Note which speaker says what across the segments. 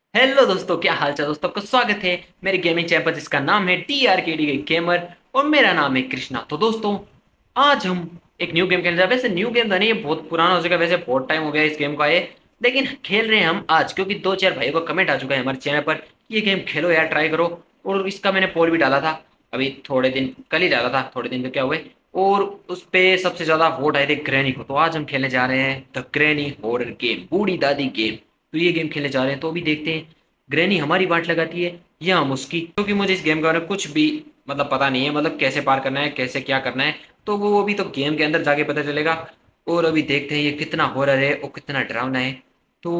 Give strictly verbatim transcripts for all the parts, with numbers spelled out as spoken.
Speaker 1: Hello दोस्तों, क्या हाल चाल दोस्तों। आपका स्वागत है मेरे गेमिंग चैनल पर जिसका नाम है T R K D gamer और मेरा नाम है कृष्णा। तो दोस्तों, आज हम एक न्यू गेम खेलने जा रहे हैं। वैसे न्यू गेम तो नहीं, ये बहुत पुराना हो चुका है। वैसे बहुत टाइम हो गया इस गेम का ये, लेकिन खेल रहे हैं हम आज क्योंकि दो चार भाइयों का कमेंट आ चुका है हमारे चैनल पर कि ये गेम खेलो यार, ट्राई करो। और इसका मैंने पोल भी डाला था अभी थोड़े दिन, कल ही डाला था, थोड़े दिन तो क्या हुए। और उस पे सबसे ज्यादा वोट आए थे ग्रैनी को। तो आज हम खेलने जा रहे हैं द ग्रैनी हॉरर गेम, बूढ़ी दादी गेम। तो ये गेम खेलने जा रहे हैं, तो अभी देखते हैं ग्रैनी हमारी बाट लगाती है या हम उसकी, क्योंकि मुझे इस गेम के बारे में कुछ भी मतलब पता नहीं है, मतलब कैसे पार करना है, कैसे क्या करना है। तो वो अभी तो गेम के अंदर जाके पता चलेगा। और अभी देखते हैं ये कितना हॉरर है और कितना डरावना है। तो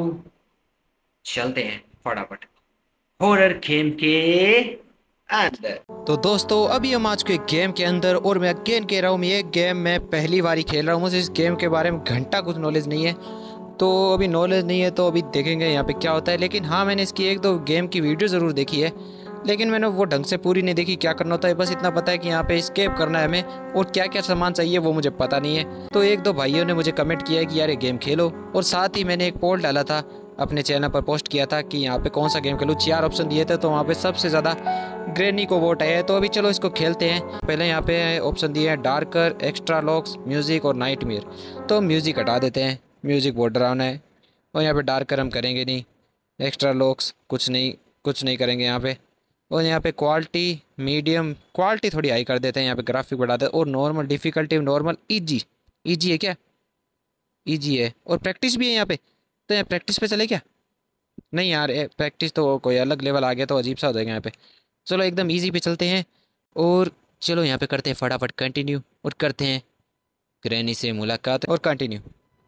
Speaker 1: चलते हैं फटाफट हॉरर गेम के अंदर।
Speaker 2: तो दोस्तों अभी हम आज के गेम के अंदर, और मैं अगेन कह रहा हूँ ये गेम मैं पहली बार ही खेल रहा हूँ। मुझे इस गेम के बारे में घंटा कुछ नॉलेज नहीं है। तो अभी नॉलेज नहीं है तो अभी देखेंगे यहाँ पे क्या होता है। लेकिन हाँ, मैंने इसकी एक दो गेम की वीडियो ज़रूर देखी है, लेकिन मैंने वो ढंग से पूरी नहीं देखी क्या करना होता है। बस इतना पता है कि यहाँ पे स्केप करना है हमें, और क्या क्या सामान चाहिए वो मुझे पता नहीं है। तो एक दो भाइयों ने मुझे कमेंट किया है कि यार ये गेम खेलो, और साथ ही मैंने एक पोल डाला था अपने चैनल पर, पोस्ट किया था कि यहाँ पे कौन सा गेम खेलूँ। चार ऑप्शन दिए थे तो वहाँ पे सबसे ज़्यादा ग्रैनी को वोट आया है। तो अभी चलो इसको खेलते हैं। पहले यहाँ पे ऑप्शन दिए हैं डार्कर, एक्स्ट्रा लॉक्स, म्यूज़िक और नाइटमेयर। तो म्यूज़िक हटा देते हैं, म्यूज़िक बहुत डरावना है। और यहाँ पे डार्कर हम करेंगे नहीं, एक्स्ट्रा लॉक्स कुछ नहीं, कुछ नहीं करेंगे यहाँ पे। और यहाँ पे क्वालिटी मीडियम, क्वालिटी थोड़ी हाई कर देते हैं, यहाँ पे ग्राफिक बढ़ा देते हैं। और normal difficulty normal, easy, easy है क्या, इजी है। और प्रैक्टिस भी है यहाँ पे, तो यहाँ प्रैक्टिस पे चले क्या। नहीं यार, प्रैक्टिस तो कोई अलग लेवल आ गया तो अजीब सा हो जाएगा यहाँ पे। चलो एकदम इजी पे चलते हैं। और चलो यहाँ पे करते हैं फटाफट कंटिन्यू, और करते हैं ग्रैनी से मुलाकात और कंटिन्यू।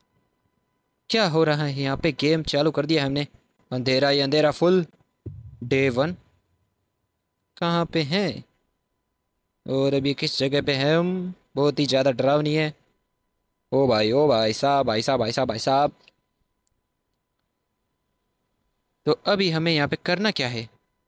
Speaker 2: क्या हो रहा है यहाँ पे, गेम चालू कर दिया हमने। अंधेरा ही अंधेरा फुल। डे वन कहाँ पे हैं, और अभी किस जगह पे हैं हम। बहुत ही ज़्यादा डरावनी है। ओ भाई, ओ भाई साहब, भाई साहब, भाई साहब, भाई साहब। तो अभी हमें यहाँ पे करना क्या है।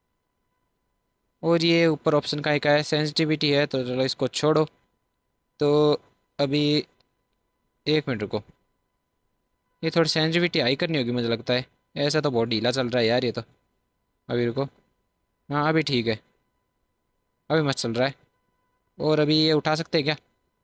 Speaker 2: और ये ऊपर ऑप्शन का एक है सेंसिटिविटी है, तो चलो इसको छोड़ो। तो अभी एक मिनट रुको, ये थोड़ी सेंसिटिविटी हाई करनी होगी मुझे लगता है। ऐसा तो बहुत ढीला चल रहा है यार ये तो। अभी रुको, हाँ अभी ठीक है, अभी मस्त चल रहा है। और अभी ये उठा सकते हैं क्या।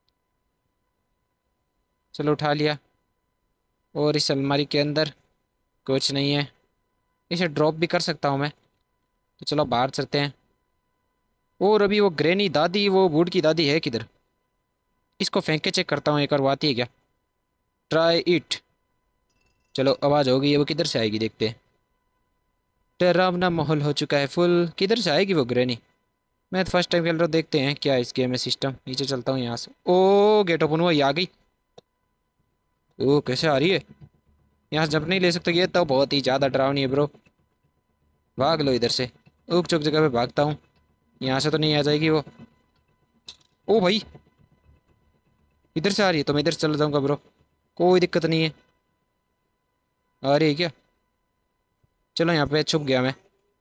Speaker 2: चलो उठा लिया। और इस अलमारी के अंदर कुछ नहीं है, इसे ड्रॉप भी कर सकता हूँ मैं। तो चलो बाहर चलते हैं। और अभी वो ग्रैनी दादी, वो बूढ़ की दादी है किधर। इसको फेंक के चेक करता हूँ एक बार, वो आती है क्या। Try it. चलो आवाज़ होगी, वो किधर से आएगी देखते हैं। डरावना माहौल हो चुका है फुल, किधर से आएगी वो ग्रैनी। मैं तो फर्स्ट टाइम खेल रहा हूँ, देखते हैं क्या इस गेम में सिस्टम। नीचे चलता हूँ यहाँ से। ओ गेट ओपन हुआ, ये आ गई। ओ कैसे आ रही है, यहाँ से जंप नहीं ले सकते। ये तो बहुत ही ज़्यादा डरावनी है ब्रो। भाग लो इधर से, उक चुक जगह पे भागता हूँ। यहाँ से तो नहीं आ जाएगी वो। ओ भाई, इधर से आ रही है तो मैं इधर से चला जाऊँगा ब्रो, कोई दिक्कत नहीं है। आ रही है क्या। चलो यहाँ पे छुप गया मैं,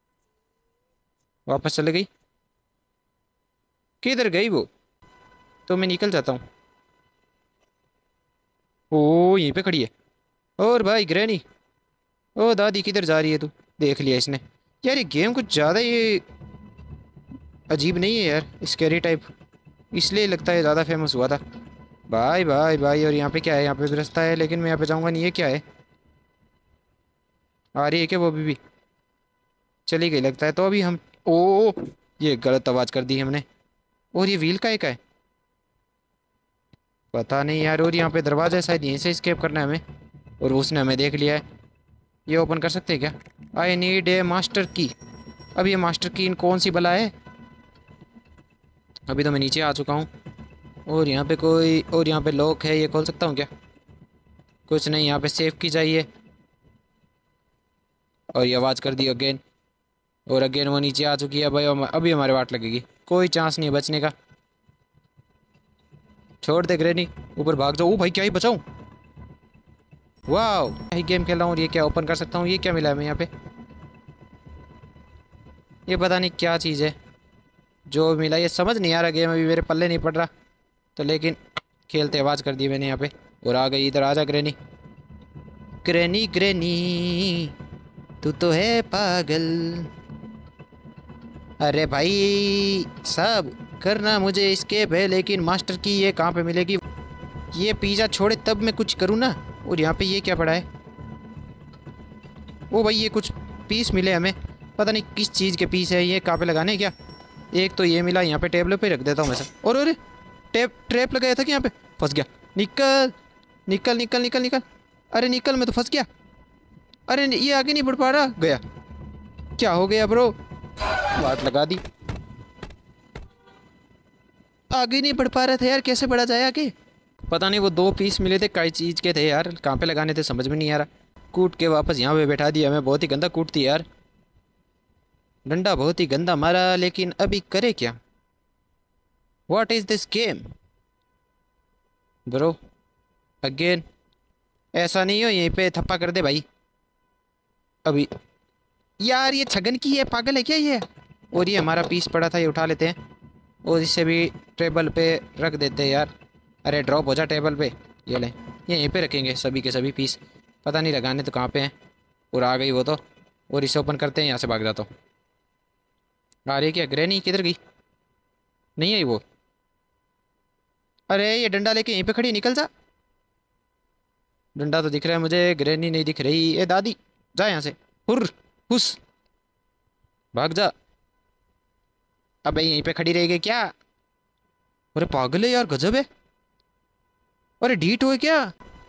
Speaker 2: वापस चले गई। किधर गई वो, तो मैं निकल जाता हूँ। ओ यहीं पे खड़ी है। और भाई ग्रैनी, ओ दादी किधर जा रही है तू। देख लिया इसने। यार ये गेम कुछ ज़्यादा ये अजीब नहीं है यार, स्कैरी टाइप, इसलिए लगता है ज़्यादा फेमस हुआ था। भाई भाई भाई, और यहाँ पे क्या है, यहाँ पे भी रास्ता है लेकिन मैं यहाँ पे जाऊँगा नहीं। ये क्या है, आ रही है क्या वो अभी भी। चली गई लगता है। तो अभी हम, ओ ये गलत आवाज़ कर दी हमने। और ये व्हील का एक है, पता नहीं यार। और यहाँ पे दरवाजा है, शायद यहीं से स्केप करना है हमें। और उसने हमें देख लिया है। ये ओपन कर सकते हैं क्या। आई नीड ए मास्टर की। अब ये मास्टर की इन कौन सी बला है। अभी तो मैं नीचे आ चुका हूँ। और यहाँ पे कोई, और यहाँ पे लॉक है, ये खोल सकता हूँ क्या। कुछ नहीं, यहाँ पे सेफ की चाहिए। और ये आवाज़ कर दी अगेन। और अगेन वो नीचे आ चुकी है भाई। हम- अभी हमारे वाट लगेगी, कोई चांस नहीं है बचने का। छोड़ दे ग्रैनी, ऊपर भाग जाओ। ओ भाई क्या ही बचाऊँ। वाह, ही गेम खेल रहा हूँ। और ये क्या ओपन कर सकता हूँ, ये क्या मिला है मैं यहाँ पे। ये पता नहीं क्या चीज़ है जो मिला, ये समझ नहीं आ रहा। गेम अभी मेरे पल्ले नहीं पड़ रहा। तो लेकिन खेलते आवाज़ कर दी मैंने यहाँ पे। और आ गई, इधर आ जा ग्रैनी, ग्रैनी ग्रैनी। तू तो है पागल। अरे भाई सब करना मुझे एस्केप है, लेकिन मास्टर की ये कहाँ पे मिलेगी? ये पिज़्ज़ा छोड़े तब मैं कुछ करूँ ना। और यहाँ पे ये क्या पड़ा है? ओ भाई ये कुछ पीस मिले हमें, पता नहीं किस चीज़ के पीस है ये, कहाँ पे लगाने हैं क्या? एक तो ये मिला, यहाँ पे टेबल पे रख देता हूँ मैं सब। और अरे टेप ट्रैप लगाया था कि यहाँ पे फंस गया। निकल निकल निकल निकल निकल। अरे निकल, मैं तो फंस गया। अरे ये आगे नहीं बढ़ पा रहा, गया। क्या हो गया ब्रो? बात लगा दी। आगे नहीं बढ़ पा रहा था यार, कैसे बढ़ा जाए आगे? पता नहीं वो दो पीस मिले थे, कई चीज़ के थे यार, कहाँ पे लगाने थे समझ में नहीं आ रहा। कूट के वापस यहाँ पे बैठा दिया हमें, बहुत ही गंदा कूटती यार। डंडा बहुत ही गंदा मारा, लेकिन अभी करे क्या? What is this game bro? Again ऐसा नहीं हो, यहीं पे थप्पा कर दे भाई अभी। यार ये छगन की है, पागल है क्या ये? और ये हमारा पीस पड़ा था, ये उठा लेते हैं और इसे भी टेबल पे रख देते हैं यार। अरे ड्रॉप हो जा टेबल पे। ये लें, ये यहीं पे रखेंगे सभी के सभी पीस। पता नहीं लगाने तो कहाँ पे हैं। और आ गई वो तो। और इसे ओपन करते हैं, यहाँ से भाग जाता हूँ। आ रही क्या? ग्रैनी किधर गई? नहीं आई वो। अरे ये डंडा लेके यहीं पे खड़ी, निकल जा। डंडा तो दिख रहा है मुझे, ग्रैनी नहीं दिख रही। ए दादी जा यहाँ से। हुर हुस, भाग जा। अबे यहीं पे खड़ी रह गई क्या? अरे पागल है यार, गजब है। अरे डीट हुए क्या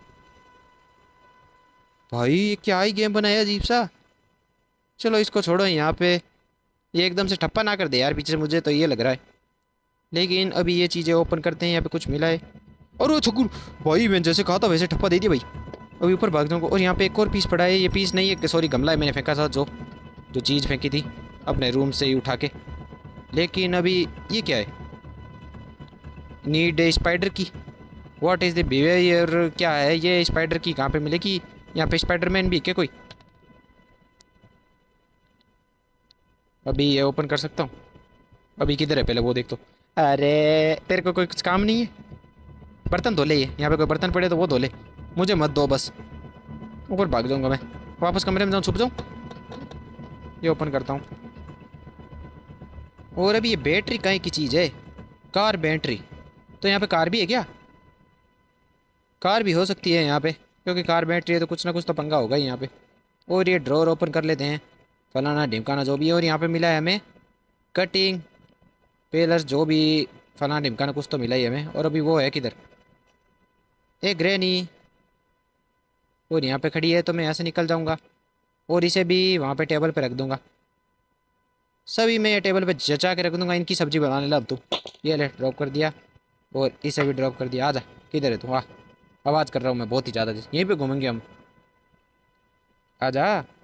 Speaker 2: भाई? ये क्या ही गेम बनाया अजीब सा। चलो इसको छोड़ो, यहाँ पे ये एकदम से ठप्पा ना कर दे यार पीछे से, मुझे तो ये लग रहा है। लेकिन अभी ये चीज़ें ओपन करते हैं, यहाँ पे कुछ मिला है। और वो छकुर भाई, मैं जैसे कहा था वैसे ठप्पा दे दिया भाई। अभी ऊपर भाग जाऊँगा। और यहाँ पे एक और पीस पड़ा है। ये पीस नहीं है, सॉरी गमला है, मैंने फेंका था जो जो चीज़ फेंकी थी अपने रूम से ही उठा के। लेकिन अभी ये क्या है? नीड स्पाइडर की। What is the behaviour? क्या है ये स्पाइडर की? कहाँ पे मिलेगी? यहाँ पे स्पाइडरमैन भी है क्या कोई? अभी ये ओपन कर सकता हूँ? अभी किधर है पहले वो देख तो। अरे तेरे को कोई कुछ काम नहीं है? बर्तन धो ले, ये यहाँ पे कोई बर्तन पड़े तो वो धो ले, मुझे मत दो बस। ऊपर भाग जाऊँगा मैं, वापस कमरे में जाऊँ, छुप जाऊँ। ये ओपन करता हूँ। और अभी ये बैटरी कहीं की चीज़ है? Car battery. तो यहाँ पे कार भी है क्या? कार भी हो सकती है यहाँ पे, क्योंकि कार बैटरी है तो कुछ ना कुछ तो पंगा होगा ही यहाँ पे। और ये ड्रॉर ओपन कर लेते हैं, फलाना ढिमकाना जो भी है। और यहाँ पे मिला है हमें कटिंग पेलर्स, जो भी फलाना ढिमकाना कुछ तो मिला ही हमें। और अभी वो है किधर? A granny. और यहाँ पे खड़ी है तो मैं यहाँ से निकल जाऊँगा और इसे भी वहाँ पे टेबल पे रख दूँगा। सभी मैं ये टेबल पे जचा के रख दूँगा, इनकी सब्जी बनाने लग तू। ये ले ड्रॉप कर दिया और इसे भी ड्रॉप कर दिया। आजा, किधर है तू? आ, आवाज़ कर रहा हूँ मैं बहुत ही ज़्यादा, यहीं पे घूमेंगे हम। आजा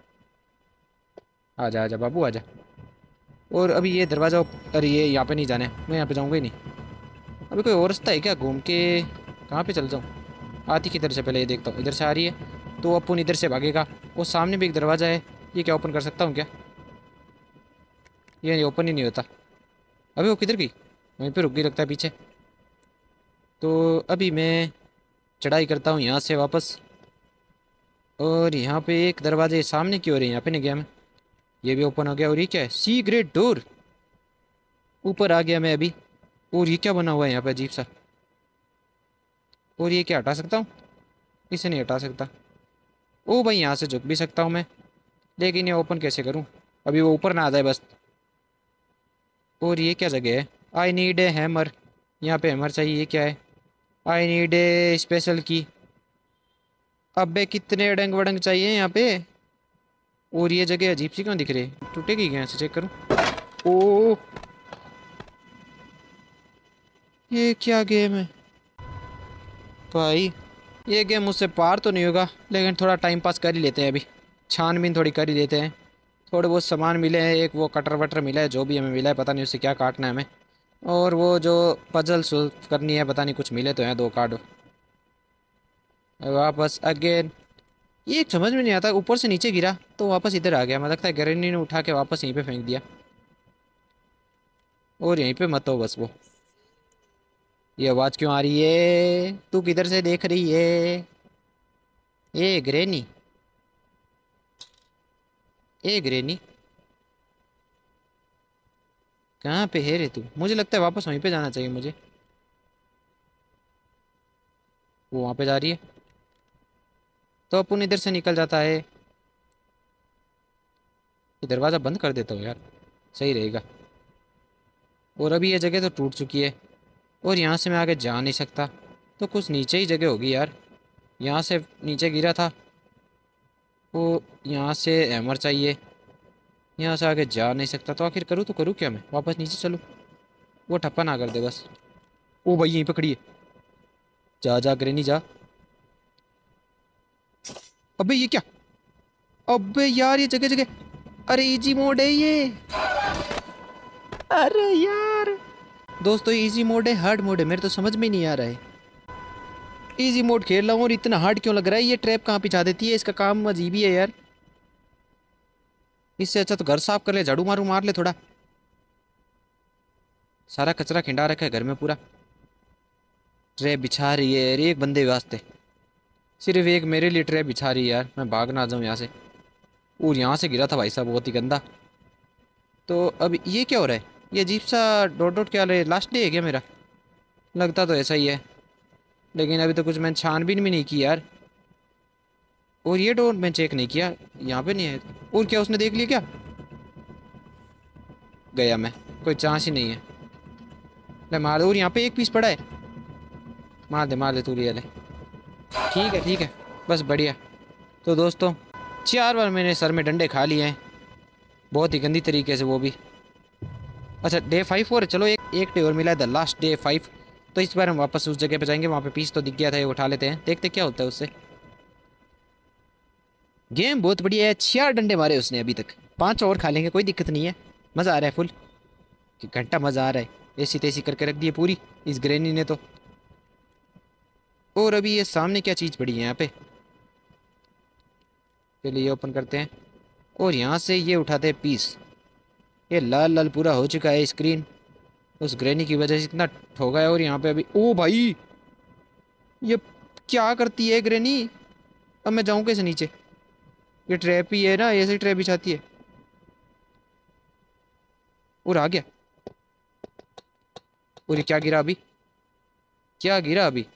Speaker 2: आजा आजा बाबू आजा। और अभी ये दरवाज़ा, अरे ये यहाँ पे नहीं जाना है, मैं यहाँ पे जाऊँगा ही नहीं। अभी कोई और रास्ता है क्या घूम के? कहाँ पे चल जाऊँ? आती किधर से पहले ये देखता हूँ। इधर से आ रही है तो अपन इधर से भागेगा। वो सामने भी एक दरवाज़ा है, ये क्या ओपन कर सकता हूँ क्या? ये ओपन ही नहीं होता। अभी वो किधर गई? वहीं पे रुक गई लगता है पीछे। तो अभी मैं चढ़ाई करता हूँ यहाँ से वापस। और यहाँ पे एक दरवाजे सामने की ओर है, यहाँ पे नहीं गया मैं। ये भी ओपन हो गया। और ये क्या है? Secret door. ऊपर आ गया मैं अभी। और ये क्या बना हुआ है यहाँ पे अजीब सा? और ये क्या हटा सकता हूँ? इसे नहीं हटा सकता। ओ भाई यहाँ से झुक भी सकता हूँ मैं, लेकिन ये ओपन कैसे करूँ? अभी वो ऊपर ना आ जाए बस। और ये क्या जगह है? I need a hammer. यहाँ पे हैमर चाहिए। ये क्या है? आई नीड ए स्पेशल की। अबे कितने अडंग वडंग चाहिए यहाँ पे। और ये जगह अजीब सी क्यों दिख रही है? टूटेगी क्या? से चेक करूँ। ओ ये क्या गेम है भाई? ये गेम मुझसे पार तो नहीं होगा, लेकिन थोड़ा टाइम पास कर ही लेते हैं अभी। छानबीन थोड़ी कर ही लेते हैं। थोड़े बहुत सामान मिले हैं, एक वो कटर वटर मिला है, जो भी हमें मिला है पता नहीं उससे क्या काटना है हमें। और वो जो पजल सॉल्व करनी है, पता नहीं कुछ मिले तो हैं दो कार्ड। वापस अगेन। ये समझ में नहीं आता, ऊपर से नीचे गिरा तो वापस इधर आ गया। मुझे लगता है ग्रैनी ने उठा के वापस यहीं पे फेंक दिया। और यहीं पे मत हो बस वो। ये आवाज़ क्यों आ रही है? तू किधर से देख रही है? ये ग्रैनी। ए ग्रेनी, कहाँ पे है रे तू? मुझे लगता है वापस वहीं पे जाना चाहिए मुझे। वो वहाँ पे जा रही है तो अपन इधर से निकल जाता है। ये दरवाज़ा बंद कर देता हूँ यार, सही रहेगा। और अभी ये जगह तो टूट चुकी है और यहाँ से मैं आगे जा नहीं सकता, तो कुछ नीचे ही जगह होगी यार। यहाँ से नीचे गिरा था, वो यहाँ से हैमर चाहिए। यहाँ से आगे जा नहीं सकता, तो आखिर करूँ तो करूँ क्या? मैं वापस नीचे चलूँ? वो ठप्पा ना कर दे बस। ओ भाई यहीं पे खड़ी है, जा जा ग्रेनी जा। अबे ये क्या? अबे यार ये जगह जगह, अरे इजी मोड है ये। अरे यार दोस्तों, इजी मोड है हार्ड मोड है, मेरे तो समझ में नहीं आ रहा है। इजी मोड खेल रहा हूँ और इतना हार्ड क्यों लग रहा है? ये ट्रैप कहाँ पिछा देती है, इसका काम अजीब ही है यार। इससे अच्छा तो घर साफ कर ले, झाड़ू मारू मार ले थोड़ा। सारा कचरा खिंडा रखा है घर में पूरा। ट्रैप बिछा रही है यार एक बंदे वास्ते, सिर्फ एक मेरे लिए ट्रैप बिछा रही है यार। मैं भाग ना जाऊँ यहाँ से। और यहाँ से गिरा था भाई साहब, बहुत ही गंदा। तो अब ये क्या हो रहा है? ये अजीब सा डॉट डॉट क्या रहे? लास्ट डे है क्या मेरा? लगता तो ऐसा ही है, लेकिन अभी तो कुछ मैंने छानबीन भी नहीं की यार। और ये डोर मैं चेक नहीं किया, यहाँ पे नहीं है। और क्या उसने देख लिया क्या? गया मैं, कोई चांस ही नहीं है। ले मार दे। और यहाँ पे एक पीस पड़ा है, मार दे मार दे तू रियल है। ठीक है ठीक है, बस बढ़िया। तो दोस्तों चार बार मैंने सर में डंडे खा लिए हैं, बहुत ही गंदी तरीके से, वो भी। अच्छा डे फाइव और चलो एक एक डे और मिला है, द लास्ट डे फाइव। तो इस बार हम वापस उस जगह पे जाएंगे, वहाँ पे पीस तो दिख गया था, ये उठा लेते हैं, देखते क्या होता है उससे। गेम बहुत बढ़िया है, चार डंडे मारे उसने अभी तक, पांच और खा लेंगे, कोई दिक्कत नहीं है। मज़ा आ रहा है फुल, कि घंटा मज़ा आ रहा है। ऐसी तैसी करके रख दी है पूरी इस ग्रैनी ने तो। और अभी ये सामने क्या चीज़ पड़ी है यहाँ पे, चलिए ये ओपन करते हैं और यहाँ से ये उठाते हैं पीस। ये लाल लाल पूरा हो चुका है स्क्रीन, उस ग्रैनी की वजह से इतना ठोका है। और यहाँ पे अभी ओ भाई ये क्या करती है ग्रैनी? अब मैं जाऊँ कैसे नीचे? ये ट्रैप ही है ना, ऐसे ट्रैप बिछाती है। और आ गया। और ये क्या गिरा अभी? क्या गिरा अभी?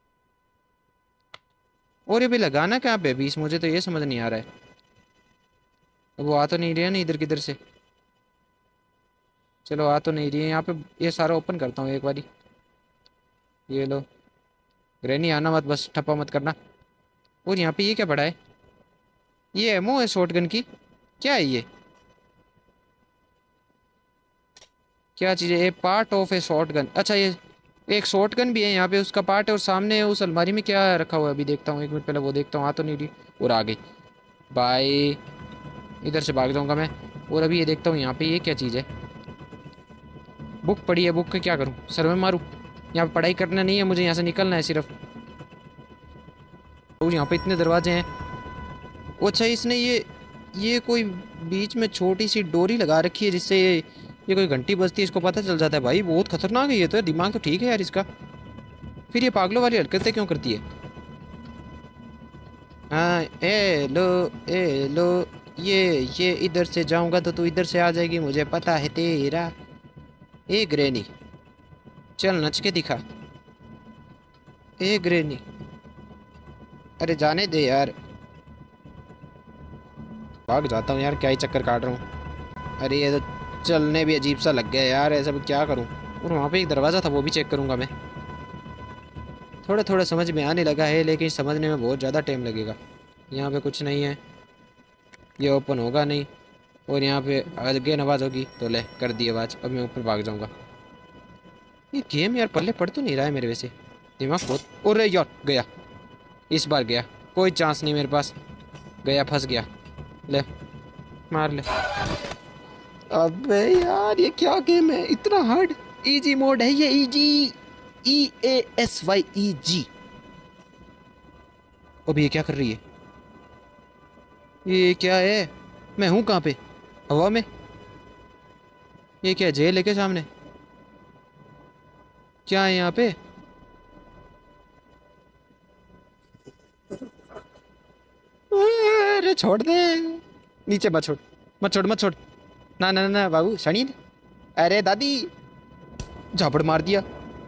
Speaker 2: और ये भी लगाना कहाँ पे अभी? इस मुझे तो ये समझ नहीं आ रहा है। अब वो आ तो नहीं रही है ना इधर किधर से? चलो आ तो नहीं रही है यहाँ पे। ये सारा ओपन करता हूँ एक बारी। ये लो ग्रैनी, आना मत बस, ठप्पा मत करना। और यहाँ पे ये क्या पड़ा है? ये एमओ है शॉटगन की, क्या है ये? क्या चीज़ है ये? Part of a shotgun. अच्छा ये एक शॉटगन भी है यहाँ पे, उसका पार्ट है। और सामने उस अलमारी में क्या रखा हुआ है अभी देखता हूँ, एक मिनट पहले वो देखता हूँ। आ तो नहीं रही, और आ गई। बाय, इधर से भाग जाऊँगा मैं। और अभी ये देखता हूँ यहाँ पे ये क्या चीज़ है? बुक पड़ी है, बुक का क्या करूँ? सर में मारूँ? यहाँ पे पढ़ाई करना नहीं है मुझे, यहाँ से निकलना है सिर्फ। और यहाँ पे इतने दरवाजे हैं। वो अच्छा इसने ये ये कोई बीच में छोटी सी डोरी लगा रखी है, जिससे ये ये कोई घंटी बजती है इसको पता चल जाता है। भाई बहुत खतरनाक है ये तो, दिमाग तो ठीक है यार इसका। फिर ये पागलों वाली हरकतें क्यों करती है? हाँ ए लो, ए लो। ये ये इधर से जाऊंगा तो तू इधर से आ जाएगी, मुझे पता है तेरा। ए ग्रैनी चल नच के दिखा। ए ग्रैनी, अरे जाने दे यार। भाग जाता हूँ यार, क्या ही चक्कर काट रहा हूँ। अरे ये तो चलने भी अजीब सा लग गया यार, ऐसा भी क्या करूँ? और वहाँ पे एक दरवाज़ा था, वो भी चेक करूँगा मैं। थोड़ा थोड़ा समझ में आने लगा है, लेकिन समझने में बहुत ज़्यादा टाइम लगेगा। यहाँ पे कुछ नहीं है, ये ओपन होगा नहीं। और यहाँ पे आगे आवाज़ होगी तो ले कर दी आवाज़, अब मैं ऊपर भाग जाऊँगा। ये गेम यार पल्ले पड़ तो नहीं रहा है मेरे, वैसे दिमाग बहुत। अरे यार गया, इस बार गया, कोई चांस नहीं मेरे पास। गया, फंस गया। ले मार ले। अबे यार ये क्या गेम है इतना हार्ड? इजी मोड है ये, easy, E A S Y E G. अभी ये क्या कर रही है? ये क्या है? मैं हूँ कहाँ पे? हवा में? ये क्या जेल है क्या सामने? क्या है यहाँ पे? अरे छोड़ दे, नीचे मत छोड़। मत छोड़ मत छोड़। ना ना ना बाबू शनि। अरे दादी झापड़ मार दिया।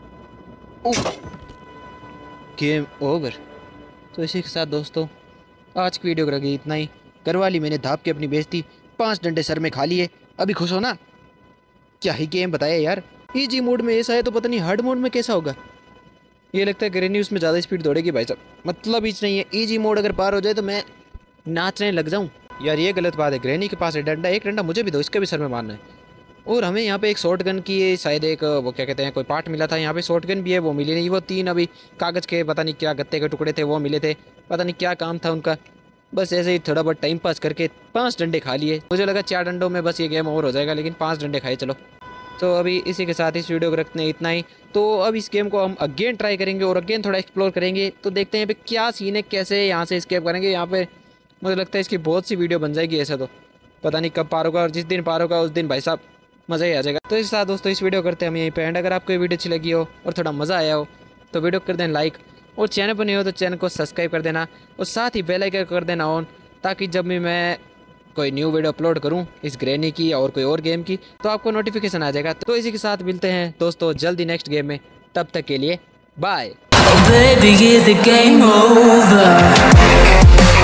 Speaker 2: Game over. तो इसी के साथ दोस्तों आज की वीडियो रखी इतना ही। घरवाली मैंने धाप के अपनी बेइज्जती पांच डंडे सर में खा लिए। अभी खुश हो ना? क्या ही गेम बताया यार। इजी मोड में ऐसा है तो पता नहीं हार्ड मोड में कैसा होगा। ये लगता है ग्रेनी उसमें ज़्यादा स्पीड दौड़ेगी भाई साहब। मतलब इच नहीं है। इजी मोड अगर पार हो जाए तो मैं नाचने लग जाऊँ यार। ये गलत बात है। ग्रेनी के पास है डंडा, एक डंडा मुझे भी दो, इसके भी सर में मारना है। और हमें यहाँ पे एक शॉर्ट गन की शायद एक वो क्या कहते हैं कोई पार्ट मिला था। यहाँ पे शॉर्ट गन भी है, वो मिली नहीं। वो तीन अभी कागज़ के पता नहीं क्या गत्ते के टुकड़े थे वो मिले थे, पता नहीं क्या काम था उनका। बस ऐसे ही थोड़ा बहुत टाइम पास करके पांच डंडे खा लिए। मुझे लगा चार डंडों में बस ये गेम ओवर हो जाएगा, लेकिन पांच डंडे खाए। चलो तो अभी इसी के साथ इस वीडियो को रखते हैं इतना ही। तो अब इस गेम को हम अगेन ट्राई करेंगे और अगेन थोड़ा एक्सप्लोर करेंगे। तो देखते हैं पे क्या सीन है, कैसे यहाँ से स्केप करेंगे। यहाँ पे मुझे लगता है इसकी बहुत सी वीडियो बन जाएगी। ऐसा तो पता नहीं कब पार होगा, और जिस दिन पार होगा उस दिन भाई साहब मज़ा ही आ जाएगा। तो इस साथ दोस्तों इस वीडियो करते हैं हम यहीं पे एंड। अगर आपको ये वीडियो अच्छी लगी हो और थोड़ा मज़ा आया हो तो वीडियो कर देना लाइक, और चैनल पर नहीं हो तो चैनल को सब्सक्राइब कर देना, और साथ ही बेल आइकन कर देना ऑन, ताकि जब भी मैं कोई न्यू वीडियो अपलोड करूं इस ग्रेनी की और कोई और गेम की तो आपको नोटिफिकेशन आ जाएगा। तो इसी के साथ मिलते हैं दोस्तों जल्दी नेक्स्ट गेम में। तब तक के लिए बाय।